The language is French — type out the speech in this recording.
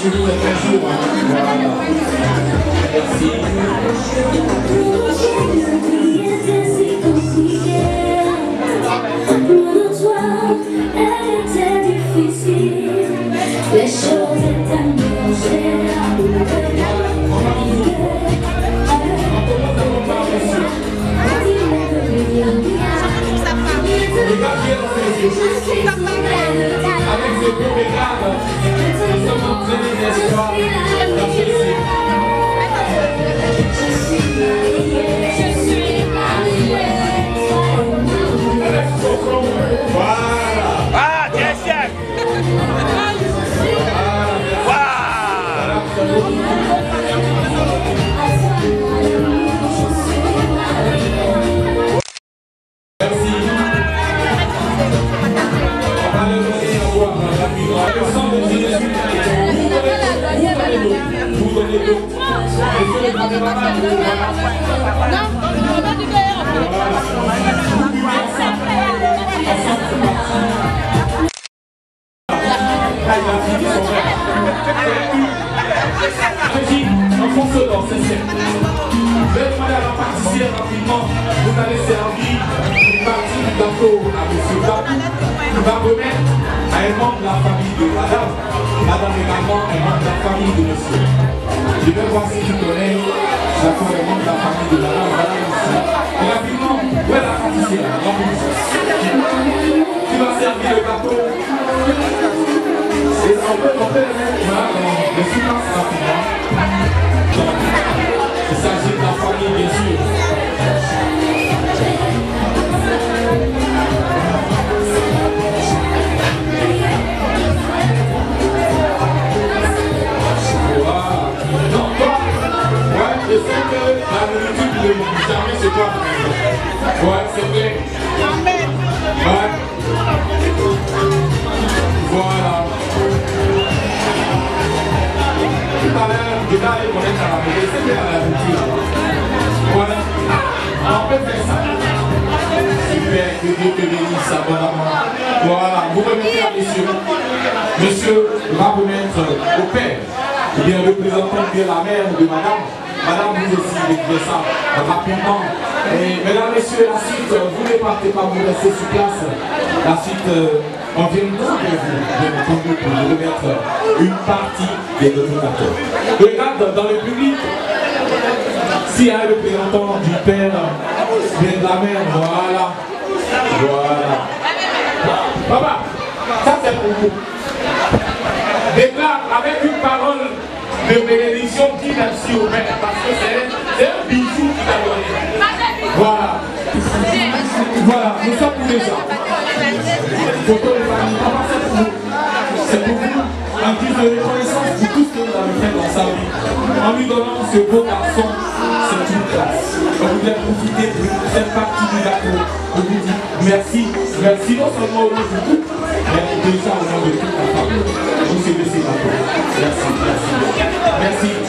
chez vous un jour. Voilà. Merci. Les choses étaient tellement chères. Avec ce beau regard, nous sommes entraînés, n'est-ce pas, dans ceci. Voilà. Ah, tiens, chef. Merci. On va le donner à voir rapidement. Le sang de Jésus. Vous donnez l'eau. Monsieur le caméraman, Non, on a du verre. enfonce dans ses cercles. Je vais demander à la pâtissière rapidement. Vous allez servir une partie du gâteau à M. Babou. Il va remettre à un membre de la famille de madame. Madame également est membre de la famille de monsieur. Je vais voir si tu connais d'accord les membres de la famille de madame. Madame ici. Et rapidement, où est la pâtissière? Tu vas servir le gâteau. Et on peut le mettre dans le silence rapidement. Il s'agit de la famille, bien sûr. Voilà. Non, toi, ouais, je sais que la nourriture ne jamais c'est toi. Ouais, c'est vrai. Ouais. Voilà. Tout à l'heure, je vais aller connaître à la maison, c'est bien à la boutique. Voilà. On peut faire ça. Super, que Dieu te bénisse abondamment. Voilà, vous remettez à monsieur. Monsieur va remettre au père, bien représentant bien la mère de madame. Madame, vous aussi, écrivez ça rapidement. Et mesdames, messieurs, la suite, vous ne partez pas, vous restez sur place. La suite, on vient de vous, bien entendu, pour vous remettre une partie des documentaires. Regarde dans le public, s'il y a un représentant du père, bien de la mère, voilà. Voilà. Papa, ça c'est pour vous. Déclare avec une parole de bénédiction qui merci au père, parce que c'est un bijou qui t'a donné. Voilà. Voilà, nous sommes pour les gens. Photo de famille, papa c'est pour vous. C'est pour vous. En guise de reconnaissance pour tout ce que vous avez fait dans sa vie. En lui donnant ce beau garçon, c'est une classe. On voudrait profiter de cette partie du gâteau. On vous dit merci. Merci non seulement au nom de vous, mais déjà au nom de toute la famille. Vous savez ces gâteaux. Merci, merci. Merci.